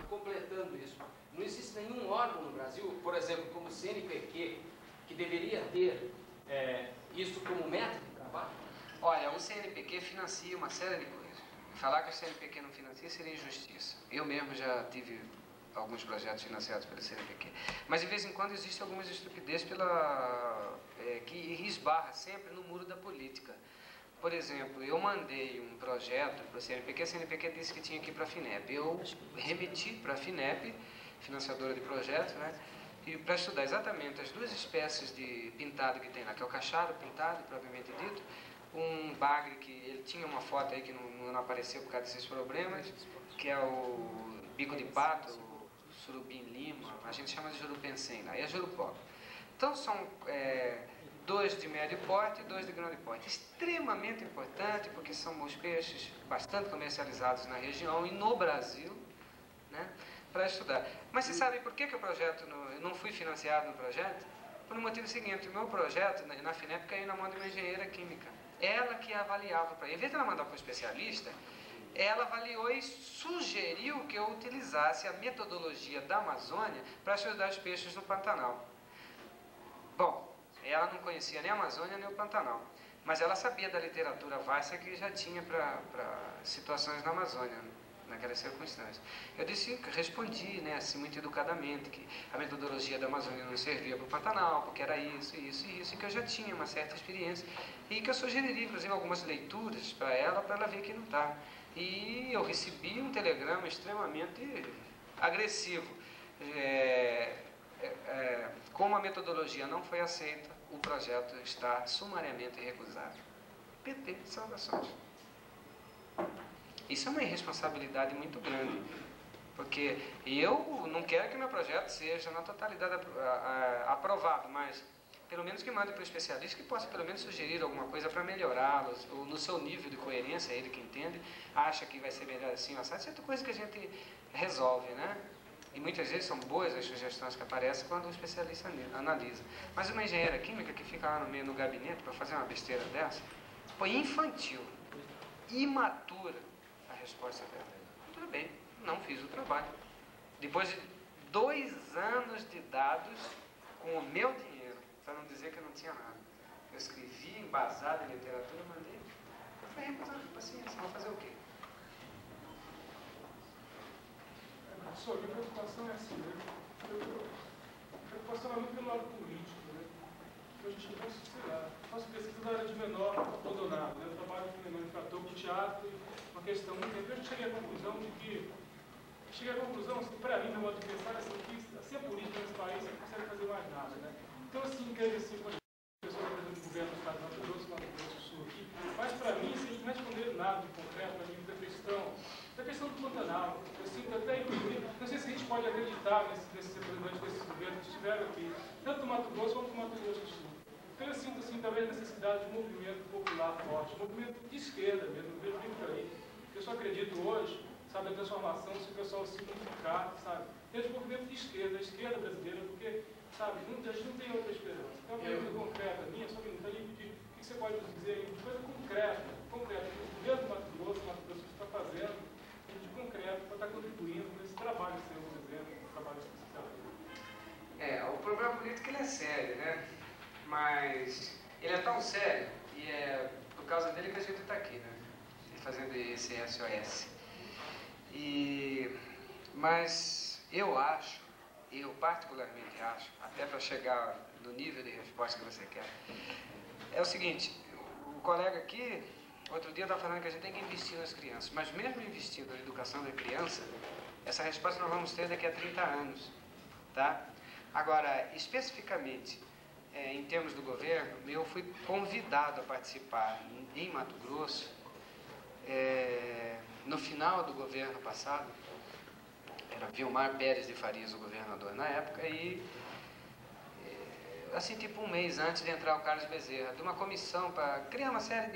completando isso, não existe nenhum órgão no Brasil, por exemplo, como o CNPq, que deveria ter isso como método de trabalho? Olha, o CNPq financia uma série de coisas. Falar que o CNPq não financia seria injustiça. Eu mesmo já tive alguns projetos financiados pelo CNPq. Mas de vez em quando existe algumas estupidez que esbarra sempre no muro da política. Por exemplo, eu mandei um projeto para o CNPq disse que tinha que ir para a FINEP. Eu remeti para a FINEP, financiadora de projetos, né? E para estudar exatamente as duas espécies de pintado que tem lá, que é o cacharo pintado, propriamente dito, um bagre que ele tinha uma foto aí que não apareceu por causa desses problemas, que é o bico de pato, o surubim lima, a gente chama de jurupencém lá, e é jurupó. Então são dois de médio porte e dois de grande porte. Extremamente importante, porque são os peixes bastante comercializados na região e no Brasil, né, para estudar. Mas você sabe por que o projeto, eu não fui financiado no projeto? Por um motivo seguinte, o meu projeto na FINEP caiu na mão de uma engenheira química. Ela que avaliava, em vez de ela mandar para um especialista, ela avaliou e sugeriu que eu utilizasse a metodologia da Amazônia para estudar os peixes no Pantanal. Bom, ela não conhecia nem a Amazônia nem o Pantanal, mas ela sabia da literatura vasta que já tinha para situações na Amazônia, naquelas circunstâncias. Eu respondi, né, assim, muito educadamente, que a metodologia da Amazônia não servia para o Pantanal, porque era isso, isso e isso, e que eu já tinha uma certa experiência, e que eu sugeriria, inclusive, algumas leituras para ela ver que não está. E eu recebi um telegrama extremamente agressivo. Como a metodologia não foi aceita, o projeto está sumariamente recusado. PT, saudações. Isso é uma irresponsabilidade muito grande, porque eu não quero que meu projeto seja na totalidade aprovado, mas pelo menos que mande para o especialista que possa pelo menos sugerir alguma coisa para melhorá-lo, ou no seu nível de coerência, ele que entende, acha que vai ser melhor assim, ou assim, é coisa que a gente resolve, né? E muitas vezes são boas as sugestões que aparecem quando o especialista analisa. Mas uma engenheira química que fica lá no meio no gabinete para fazer uma besteira dessa, foi infantil, imatura a resposta dela. Tudo bem, não fiz o trabalho. Depois de 2 anos de dados com o meu dinheiro, para não dizer que eu não tinha nada. Eu escrevi, embasado em literatura, mandei. Eu falei, paciência, vou fazer o quê? Professor, minha preocupação é assim, né? A preocupação é muito pelo lado político, né? A gente não, sei lá, faço pesquisa da área de menor abandonado, né? Eu trabalho com menor infrator, com teatro, uma questão muito tempo. Eu cheguei à conclusão de que, assim, para mim, meu modo de pensar, assim, que assim, a política nesse país não consegue fazer mais nada, né? Então, assim, quer dizer, assim, por exemplo, do governo do Estado do Mato Grosso, do Sul aqui, mas para mim, vocês não responderam nada de concreto para mim da questão do Pantanal. Eu sinto até, inclusive, não sei se a gente pode acreditar nesses representantes desses governos que estiveram aqui, tanto do Mato Grosso quanto do Mato Grosso do Sul. Então eu sinto, assim, talvez a necessidade de um movimento popular forte, um movimento de esquerda mesmo, eu vejo muito por aí. Eu só acredito hoje, sabe, a transformação, se o pessoal se unificar, sabe, dentro do movimento de esquerda, a esquerda brasileira, porque, sabe, a gente não tem outra esperança. Então, uma pergunta concreta minha, só me pedir, o que você pode nos dizer aí, de coisa concreta, que o governo do Mato Grosso está fazendo, de concreto, para estar contribuindo nesse trabalho que vocês estão fazendo, esse trabalho especial. O problema político ele é sério, né? Mas ele é tão sério, e é por causa dele que a gente está aqui, né? Fazendo esse SOS. Mas eu particularmente acho, até para chegar no nível de resposta que você quer, é o seguinte, o colega aqui, outro dia estava falando que a gente tem que investir nas crianças, mas mesmo investindo na educação da criança, essa resposta nós vamos ter daqui a 30 anos, tá? Agora, especificamente, em termos do governo, eu fui convidado a participar em Mato Grosso, no final do governo passado, era Vilmar Pérez de Farias o governador na época, e assim, tipo um mês antes de entrar o Carlos Bezerra, de uma comissão para criar uma série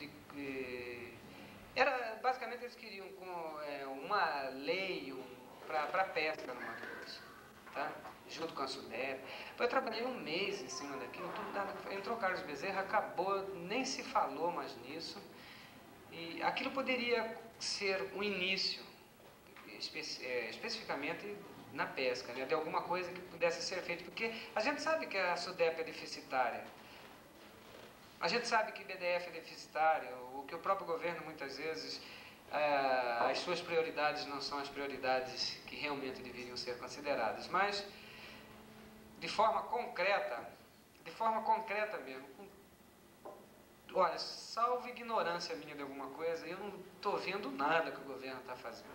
basicamente eles queriam uma lei para pesca no Mato Grosso, tá? Junto com a Sudep. Eu trabalhei um mês em cima daquilo, entrou o Carlos Bezerra, acabou, nem se falou mais nisso, e aquilo poderia ser um início, especificamente na pesca, né? De alguma coisa que pudesse ser feita, porque a gente sabe que a SUDEP é deficitária, a gente sabe que o BDF é deficitário, o que o próprio governo muitas vezes, as suas prioridades não são as prioridades que realmente deveriam ser consideradas, mas de forma concreta mesmo, olha, salvo ignorância minha de alguma coisa, eu não estou vendo nada que o governo está fazendo.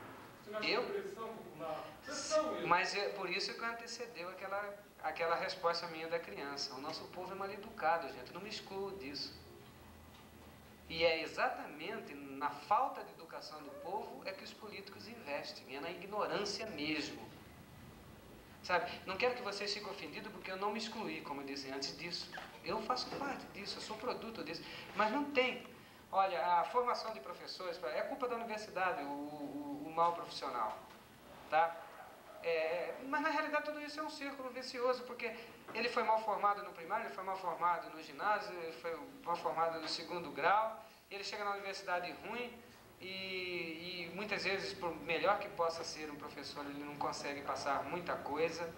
Mas é por isso que antecedeu aquela resposta minha da criança. O nosso povo é mal educado, gente, não me excluo disso. E é exatamente na falta de educação do povo é que os políticos investem, é na ignorância mesmo. Sabe, não quero que vocês fiquem ofendidos porque eu não me excluí, como eu disse antes disso. Eu faço parte disso, eu sou produto disso. Mas não tem. Olha, a formação de professores é culpa da universidade, o mal profissional. Tá? Mas na realidade tudo isso é um círculo vicioso, porque ele foi mal formado no primário, ele foi mal formado no ginásio, ele foi mal formado no segundo grau, ele chega na universidade ruim e muitas vezes, por melhor que possa ser um professor, ele não consegue passar muita coisa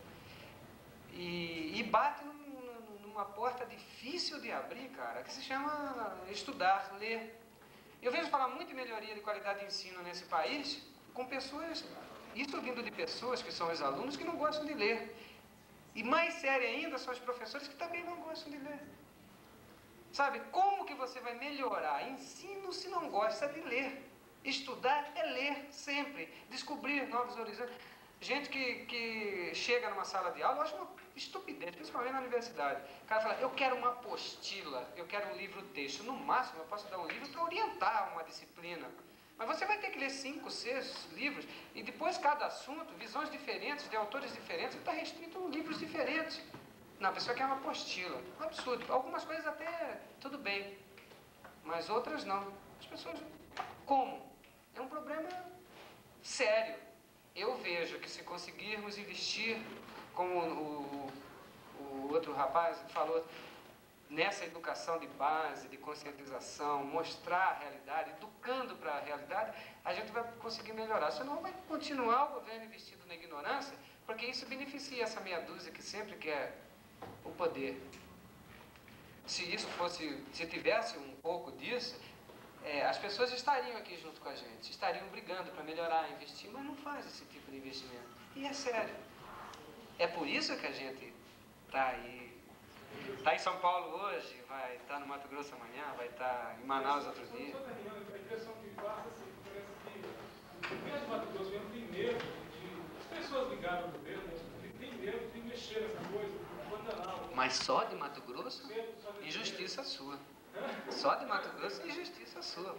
e bate numa porta difícil de abrir, cara, que se chama estudar, ler. Eu vejo falar muito de melhoria de qualidade de ensino nesse país com pessoas, isso vindo de pessoas que são os alunos que não gostam de ler. E mais sério ainda são os professores que também não gostam de ler. Sabe, como que você vai melhorar ensino se não gosta de ler? Estudar é ler sempre, descobrir novos horizontes. Gente que chega numa sala de aula, eu acho uma estupidez, principalmente na universidade. O cara fala, eu quero uma apostila, eu quero um livro-texto. No máximo, eu posso dar um livro para orientar uma disciplina. Mas você vai ter que ler 5, 6 livros, e depois cada assunto, visões diferentes, de autores diferentes, está restrito a livros diferentes. Não, a pessoa quer uma apostila. Um absurdo. Algumas coisas até tudo bem, mas outras não. As pessoas, como? É um problema sério. Eu vejo que se conseguirmos investir, como o outro rapaz falou, nessa educação de base, de conscientização, mostrar a realidade, educando para a realidade, a gente vai conseguir melhorar. Senão vai continuar o governo investido na ignorância, porque isso beneficia essa meia dúzia que sempre quer o poder. Se tivesse um pouco disso, as pessoas estariam aqui junto com a gente, estariam brigando para melhorar, investir, mas não faz esse tipo de investimento. E é sério. É por isso que a gente está aí. Está em São Paulo hoje, vai estar no Mato Grosso amanhã, vai estar em Manaus outro dia. A impressão que passa, assim, parece que o governo do Mato Grosso mesmo tem medo as pessoas ligadas ao governo, tem medo de mexer nessa coisa, de abandonar. Mas só de Mato Grosso? Injustiça sua. Só de Mato Grosso, injustiça sua.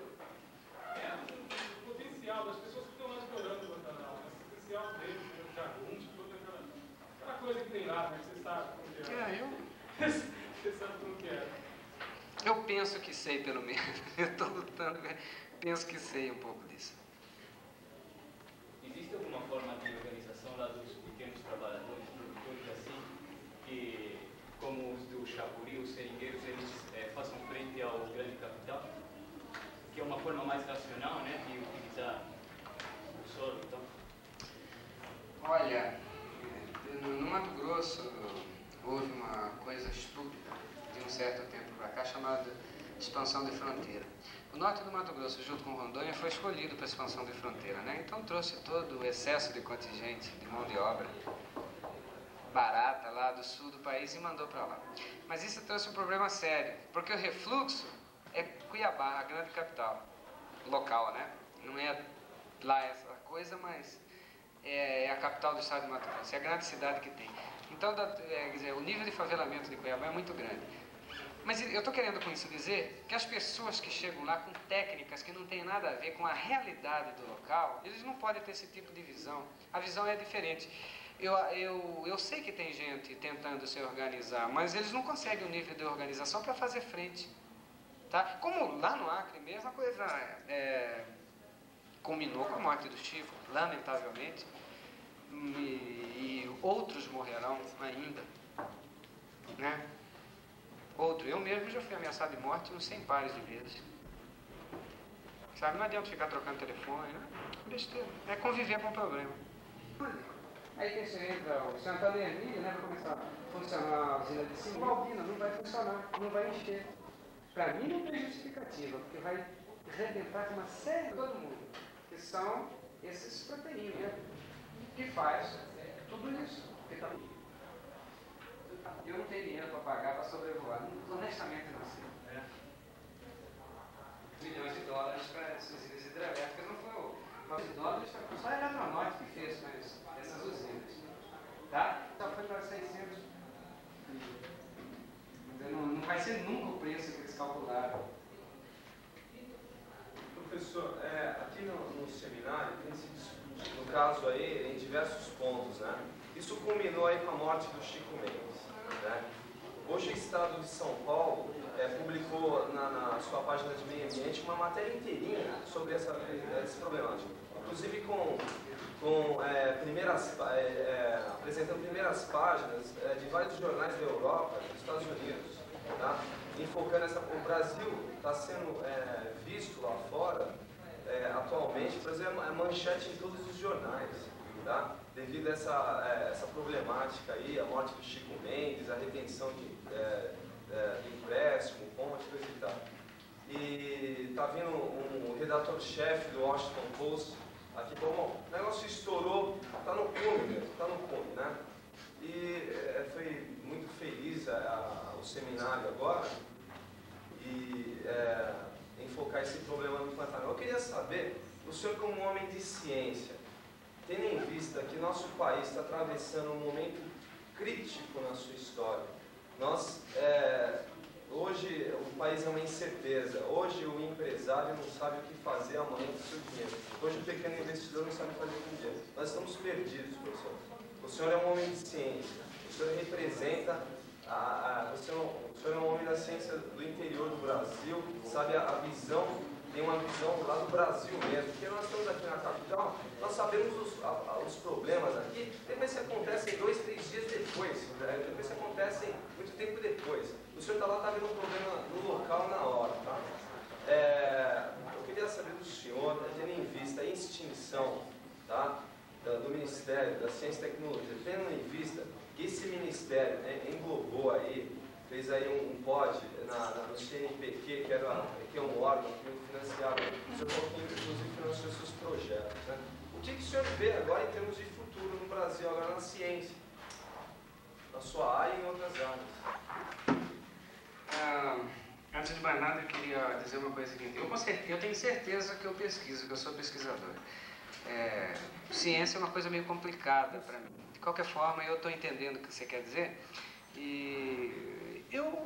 O potencial das pessoas que estão lá explorando o Pantanal, o potencial deles, o jagunço, toda aquela coisa que tem lá, né? Você sabe como que é. Você sabe como que é. Eu penso que sei, pelo menos. Eu estou lutando, penso que sei um pouco disso. Existe alguma forma de organização lá dos pequenos trabalhadores, produtores assim, que, como os do Xapuri, os seringueiros, eles façam frente ao grande capital? Que é uma forma mais racional, né, de utilizar o solo, então? Olha, no Mato Grosso houve uma coisa estúpida de um certo tempo para cá chamada expansão de fronteira. O norte do Mato Grosso, junto com Rondônia, foi escolhido para a expansão de fronteira, né? Então trouxe todo o excesso de contingente, de mão de obra barata lá do sul do país e mandou para lá. Mas isso trouxe um problema sério, porque o refluxo é Cuiabá, a grande capital local, né? Não é lá essa coisa, mas é a capital do estado de Mato Grosso, é a grande cidade que tem. Então, quer dizer, o nível de favelamento de Cuiabá é muito grande. Mas eu estou querendo com isso dizer que as pessoas que chegam lá com técnicas que não tem nada a ver com a realidade do local, eles não podem ter esse tipo de visão. A visão é diferente. Eu sei que tem gente tentando se organizar, mas eles não conseguem o nível de organização para fazer frente. Tá? Como lá no Acre mesmo, a coisa culminou com a morte do Chico, lamentavelmente, e outros morrerão ainda, né? Eu mesmo já fui ameaçado de morte uns 100 pares de vezes. Sabe, não adianta ficar trocando telefone, né? besteira. É conviver com o problema. Aí que você entra, o Santo Antônio, né, vai começar a funcionar a usina de cima, o albino não vai funcionar, não vai encher. Para mim não tem justificativa, porque vai arrebentar com uma série de todo mundo, que são esses proteínas, né, que faz tudo isso. Eu não tenho dinheiro para pagar para sobrevoar, honestamente não sei. Milhões de dólares para essas usinas hidrelétricas não foi o $9 só a Eletronorte que fez, mas essas usinas, tá? Só foi para 600. Não vai ser nunca o preço que eles calcularam. Professor, aqui no seminário tem se discutido, no caso aí, em diversos pontos, né? Isso culminou aí com a morte do Chico Mendes, né? Hoje o Estado de São Paulo publicou na sua página de meio ambiente uma matéria inteirinha sobre esse problemático, inclusive apresentando primeiras páginas de vários jornais da Europa e dos Estados Unidos, tá? Enfocando o Brasil está sendo visto lá fora atualmente, por exemplo, é manchete em todos os jornais, tá? Devido a essa problemática aí, a morte do Chico Mendes, a retenção de empréstimo, ponte, coisa e tal. E está vindo um redator-chefe do Washington Post aqui, bom, o negócio estourou, está no cume mesmo, está no cume, né? E foi muito feliz o seminário agora e enfocar esse problema no Pantanal. Eu queria saber, o senhor como homem de ciência, tendo em vista que nosso país está atravessando um momento crítico na sua história, hoje o país é uma incerteza, hoje o empresário não sabe o que fazer amanhã com o seu dinheiro, hoje o pequeno investidor não sabe o que fazer com o dinheiro. Nós estamos perdidos, professor. O senhor é um homem de ciência, o senhor representa, o senhor é um homem da ciência do interior do Brasil, sabe a visão, tem uma visão lá do Brasil mesmo, porque nós estamos aqui na capital, nós sabemos os problemas aqui, depois se acontecem 2, 3 dias depois, né? Depois se acontecem muito tempo depois. O senhor está lá, está vendo um problema no local, na hora, tá? Eu queria saber do senhor, tendo em vista a extinção, tá, do Ministério da Ciência e Tecnologia, tendo em vista que esse Ministério, né, englobou aí, fez aí um pod no CNPq, que é um órgão que financiava, o senhor falou que inclusive financiou seus projetos, né? O que o senhor vê agora em termos de futuro no Brasil, agora na ciência, na sua área e em outras áreas? Antes de mais nada, eu queria dizer uma coisa seguinte. Eu tenho certeza que eu pesquiso, que eu sou pesquisador. Ciência é uma coisa meio complicada para mim. De qualquer forma, eu estou entendendo o que você quer dizer. E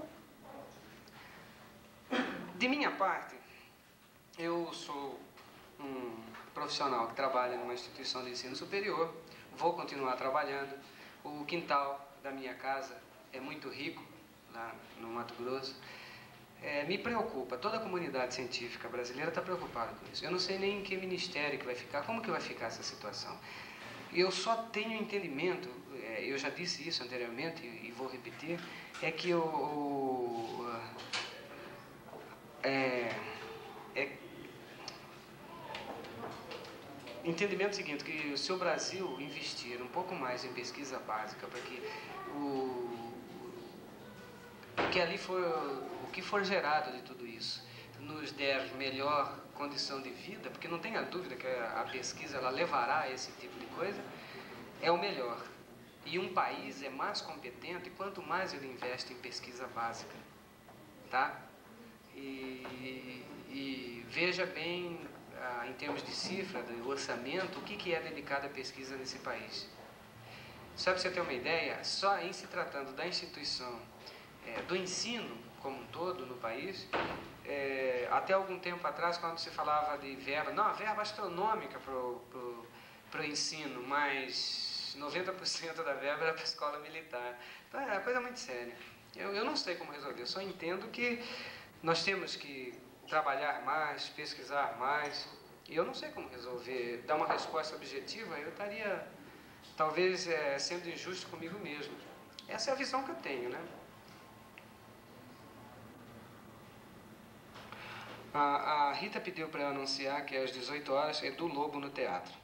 de minha parte, eu sou um profissional que trabalha numa instituição de ensino superior, vou continuar trabalhando. O quintal da minha casa é muito rico, lá no Mato Grosso. Me preocupa, toda a comunidade científica brasileira está preocupada com isso. Eu não sei nem em que ministério que vai ficar, como que vai ficar essa situação. Eu só tenho entendimento, eu já disse isso anteriormente e vou repetir, é que entendimento é o seguinte, que se o Brasil investir um pouco mais em pesquisa básica para que o que for gerado de tudo isso nos der melhor condição de vida, porque não tenha dúvida que a pesquisa ela levará a esse tipo de coisa, é o melhor. E um país é mais competente quanto mais ele investe em pesquisa básica, tá? E veja bem, em termos de cifra, do orçamento, o que é dedicado à pesquisa nesse país. Só para você ter uma ideia, só em se tratando da instituição do ensino como um todo no país, até algum tempo atrás, quando se falava de verba, não, verba astronômica para o ensino, mas 90% da verba era para a escola militar. Então é uma coisa muito séria. Eu não sei como resolver, eu só entendo que nós temos que trabalhar mais, pesquisar mais, e eu não sei como resolver, dar uma resposta objetiva, eu estaria talvez sendo injusto comigo mesmo. Essa é a visão que eu tenho, né? A Rita pediu para eu anunciar que às 18 horas é do Lobo no teatro.